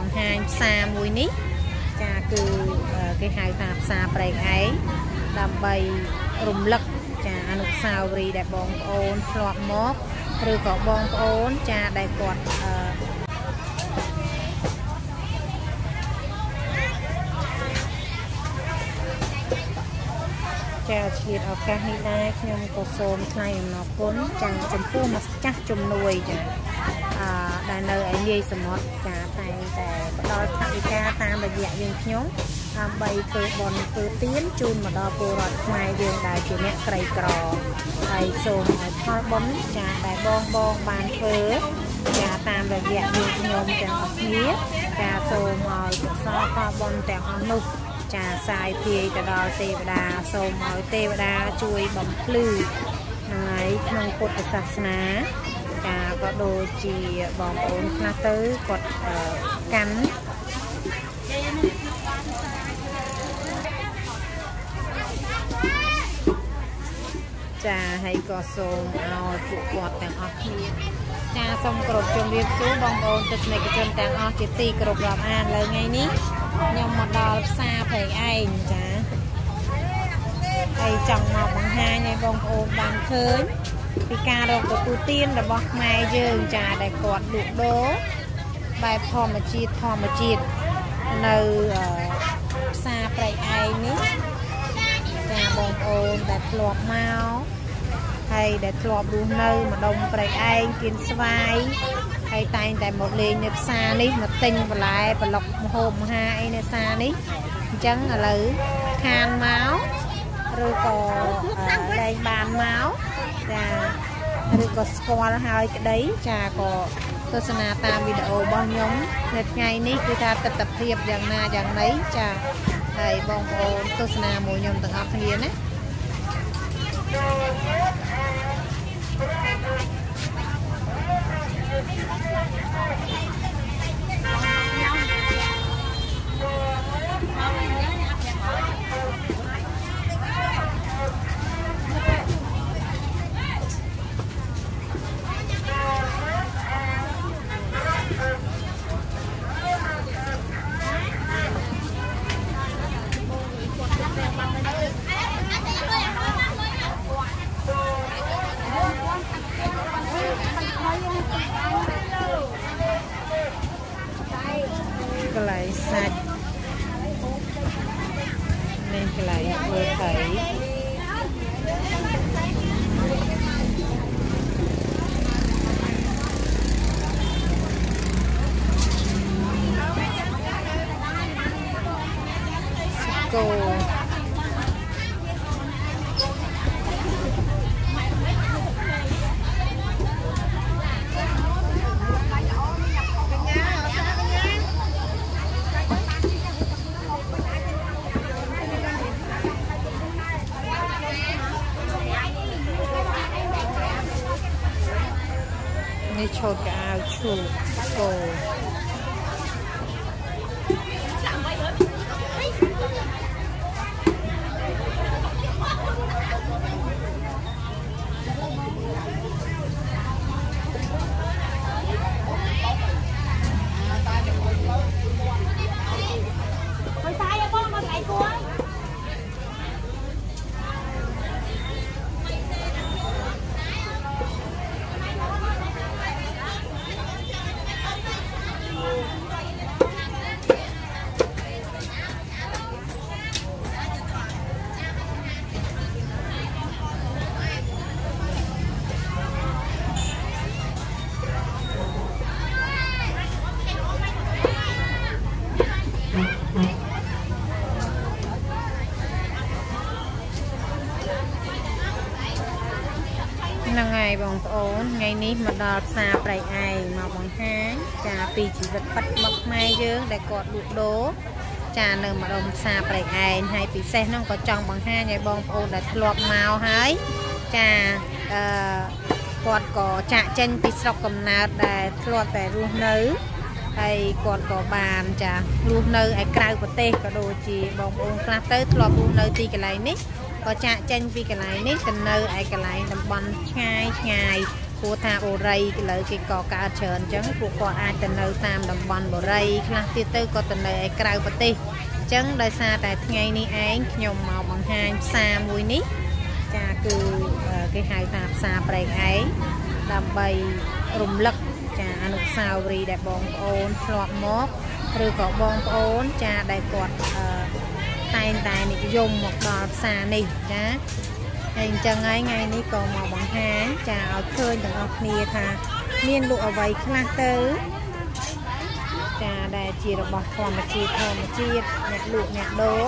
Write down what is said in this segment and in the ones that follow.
បង្ហាញផ្សារមួយនេះចាគឺគេហៅថាផ្សារប្រេងឯងដើម្បីរំលឹកចាអនុស្សាវរីយ៍ដែលបងប្អូនធ្លាប់មកឬក៏បងប្អូនចាដែលគាត់ចាឆ្លៀតឱកាសនេះដែរខ្ញុំក៏សូមថ្លែងអំណរគុណចាចំពោះម្ចាស់ជំនួយចាដែលនៅឯនាយសមុទ្រចាតែងតែផ្ដល់ថវិកាតាមរយៈយើងខ្ញុំដើម្បីធ្វើបុណ្យធ្វើទានជូនមកដល់ពលរដ្ឋខ្មែរយើងដែលជាអ្នកក្រីក្រហើយសូមឲ្យផលបុណ្យចាដែលបងបានធ្វើចាតាមរយៈយើងខ្ញុំទាំងអស់គ្នាចាសូមឲ្យកុសលផលបុណ្យទាំងអស់នោះចាសាយភាយទៅដល់ទេវតាសូមឲ្យទេវតាជួយបំភ្លឺហើយក្នុងពុទ្ធសាសនាចាក៏ដូចជាបងប្អូនខ្លះទៅគាត់កាន់ចាហើយក៏សូមឲ្យពួកគាត់ទាំងអស់គ្នាចាសូមគោរពជំរាបសួរបងប្អូនទស្សនិកជនទាំងអស់ជាទីគោរពរាប់អានលើថ្ងៃនេះខ្ញុំមកដល់ផ្សារព្រៃឯងចាហើយចង់មកបង្ហាញឲ្យបងប្អូនបានឃើញពីការរកទទួលទានរបស់ខ្មែរយើងចាដែលគាត់លក់ដូរបែបធម្មជាតិនៅផ្សារព្រៃឯងនេះចាបងប្អូនដែលធ្លាប់មកហើយដែលធ្លាប់រស់នៅម្ដុំព្រៃឯងគៀនស្វាយហើយតែងតែមកលេងនៅផ្សារនេះមកទិញបន្លែប្លុកម្ហូបមហាអីនៅផ្សារនេះអញ្ចឹងឥឡូវខានមកឬក៏លែងបានមកចាឬក៏ស្គាល់ហើយក្តីចាក៏ទស្សនាតាមវីដេអូរបស់ខ្ញុំនៅថ្ងៃនេះគឺថាទស្សនភាពយ៉ាងណាយ៉ាងណីចាហើយបងប្អូនទស្សនាមួយខ្ញុំទាំងអស់គ្នាណាកន្លែងសាច់នេះកន្លែងធ្វើថៃគោនេះឈុតកៅអៅឈូកគោហ្នឹងហើយបងប្អូនថ្ងៃនេះមកដល់ផ្សារព្រៃឯងមកបង្ហាញចាពីជីវិតពិតរបស់ខ្មែរយើងដែលគាត់លក់ដូរចានៅម្ដុំផ្សារព្រៃឯងហើយពិសេសហ្នឹងក៏ចង់បង្ហាញឲ្យបងប្អូនដែលធ្លាប់មកហើយចាគាត់ក៏ចាក់ចេញពីស្រុកកំណើតដែលធ្លាប់តែរស់នៅហើយគាត់ក៏បានចារស់នៅឯក្រៅប្រទេសក៏ដូចជាបងប្អូនខ្លះទៅធ្លាប់រស់នៅទីកន្លែងនេះក៏ចាក់ចេញពីកន្លែងនេះទៅនៅឯកន្លែងតំបន់ឆ្ងាយព្រោះថាបូរីឥឡូវគេក៏កើតច្រើនអញ្ចឹងពួកគាត់អាចទៅនៅតាមតំបន់បូរីខ្លះទៀតទៅក៏ទៅនៅឯក្រៅប្រទេសអញ្ចឹងដោយសារតែថ្ងៃនេះឯងខ្ញុំមកបង្ហាញផ្សារមួយនេះចាគឺគេហៅថាផ្សារព្រែកឯងដើម្បីរំលឹកចាអនុស្សាវរីយ៍ដែលបងប្អូនធ្លាប់មកឬក៏បងប្អូនចាដែលគាត់តែងតែនិយមមកដល់ផ្សារនេះចាហើយអញ្ចឹងហើយថ្ងៃនេះក៏មកបង្ហាញចាឲ្យឃើញទាំងអស់គ្នាថាមានលក់អ្វីខ្លះទៅចាដែលជារបស់ធម្មជាតិអ្នកលក់អ្នកដូរ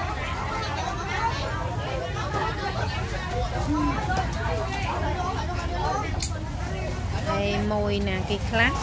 ហើយមួយណាគេខ្លះ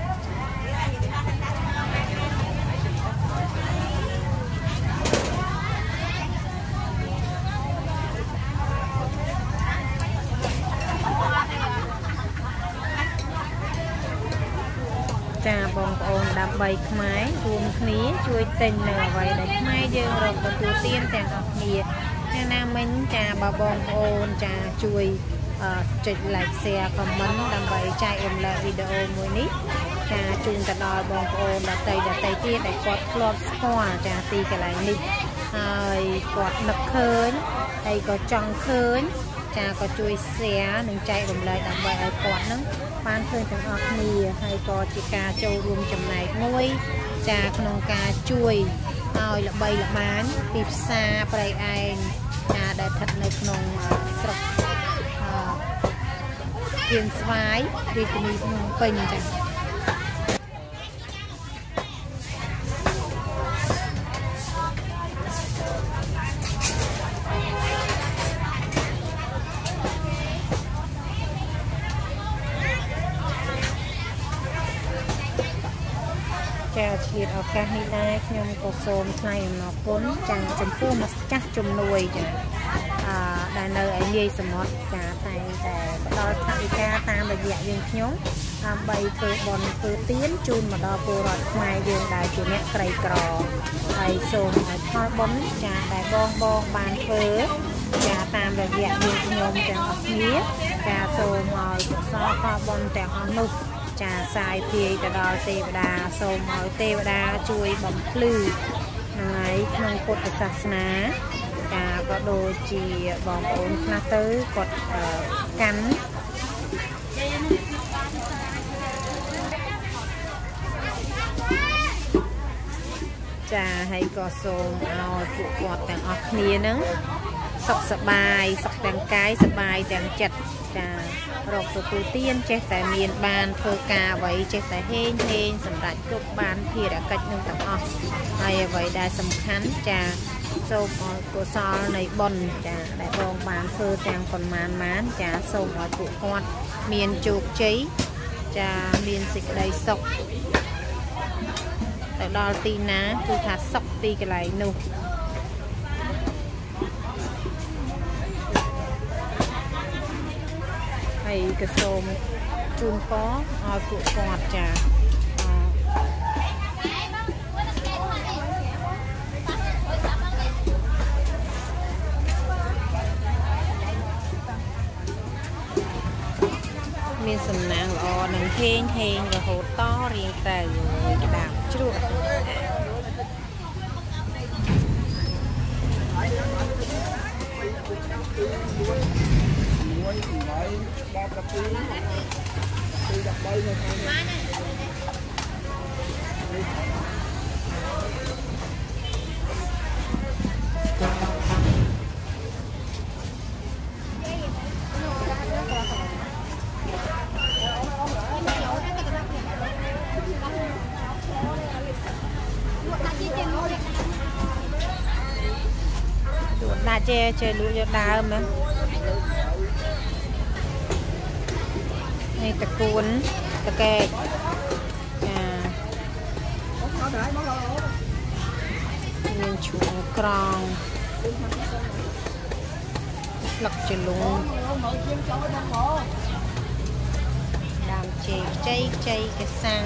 ចាបងប្អូនដើម្បីខ្មែររួមគ្នាជួយទិញនៅអ្វីដែលខ្មែរយើងរកទទួលទានទាំងអស់គ្នាតែណាមិញចាបើបងប្អូនចាជួយចុច like share comment ដើម្បីចែករំលែកវីដេអូមួយនេះចាជូនទៅដល់បងប្អូនដទៃទៀតដែលគាត់ធ្លាប់ស្គាល់ចាទីកន្លែងនេះហើយគាត់នឹកឃើញហើយក៏ចង់ឃើញចាក៏ជួយ share និងចែករំលែកដើម្បីឲ្យគាត់នឹងបានឃើញទាំងអស់គ្នាហើយក៏ជាការចូលរួមចំណែកមួយចាក្នុងការជួយឲ្យល្បីល្បាញពីផ្សារព្រៃឯងចាដែលស្ថិតនៅក្នុងស្រុកគៀនស្វាយរាជធានីភ្នំពេញចាចាឆ្លៀតឱកាសនេះដែរខ្ញុំក៏សូមថ្លែងអំណរគុណចាចំពោះម្ចាស់ជំនួយចាដែលនៅឯនាយសមុទ្រចាតែងតែផ្ដល់ថវិកាតាមរយៈយើងខ្ញុំដើម្បីធ្វើបុណ្យធ្វើទានជូនមកដល់ពលរដ្ឋខ្មែរយើងដែលជាអ្នកក្រីក្រហើយសូមឲ្យផលបុណ្យចាដែលបងបានធ្វើចាតាមរយៈយើងខ្ញុំទាំងអស់គ្នាចាសូមឲ្យកុសលផលបុណ្យទាំងអស់នោះចាសាយភាយទៅដល់ទេវតាសូមឲ្យទេវតាជួយបំភ្លឺហើយក្នុងពុទ្ធសាសនាចាក៏ដូចជាបងប្អូនខ្លះទៅគាត់កាន់ចាហើយក៏សូមឲ្យពួកគាត់ទាំងអស់គ្នានឹងសុខសប្បាយសុខទាំងកាយសប្បាយទាំងចិត្តចារកទទួលទានចេះតែមានបានធ្វើការអ្វីចេះតែហេងសម្រាប់គ្រប់បានភារកិច្ចនឹងទាំងអស់ហើយអ្វីដែលសំខាន់ចាសូមឲ្យកុសលនៃបុណ្យចាដែលបងបានធ្វើទាំងប៉ុន្មានចាសូមឲ្យពួកគាត់មានជោគជ័យចាមានសេចក្តីសុខទៅដល់ទីណាគឺថាសុខទីកន្លែងនោះហើយក៏សូមជូនពរឲ្យពួកគាត់ចាមានសំណាងល្អនិងហេងរហូតតរៀងទៅក្តាប់ជ្រក់ដាក់ចេះលក់យកដើមណានេះតកួនតកែកចាមានឈូងក្រងស្លឹកជ្រលងដើមចេកខ្ចីកសាំង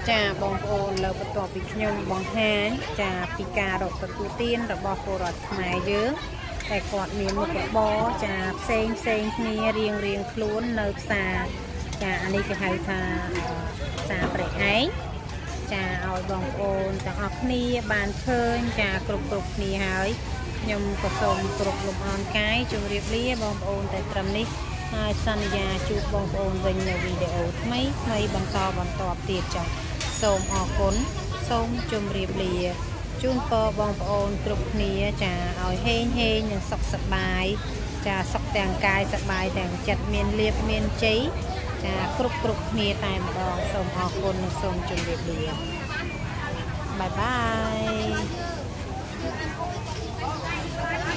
ចាបងប្អូនលើបន្ទាប់ពីខ្ញុំបង្ហាញចាពីការរកទទួលទានរបស់ពលរដ្ឋខ្មែរយើងតែគាត់មានមុខរបរចាផ្សេងគ្នារៀងខ្លួននៅផ្សារចាអានេះគេហៅថាផ្សារព្រៃឯងចាឲ្យបងប្អូនទាំងអស់គ្នាបានឃើញចាគ្រប់គ្នាហើយខ្ញុំក៏សូមគោរពលំអរកាយជម្រាបលាបងប្អូនតែត្រឹមនេះហើយសន្យាជួបបងប្អូនវិញនៅវីដេអូថ្មីបន្តទៀតចាសូមអរគុណសូមជម្រាបលាជូនពរបងប្អូនគ្រប់គ្នាចាឲ្យហេងនិងសុខសប្បាយចាសុខទាំងកាយសប្បាយទាំងចិត្តមានលាភមានជ័យចាគ្រប់គ្នាតែម្ដងសូមអរគុណនិងសូមជម្រាបលាបាយបាយ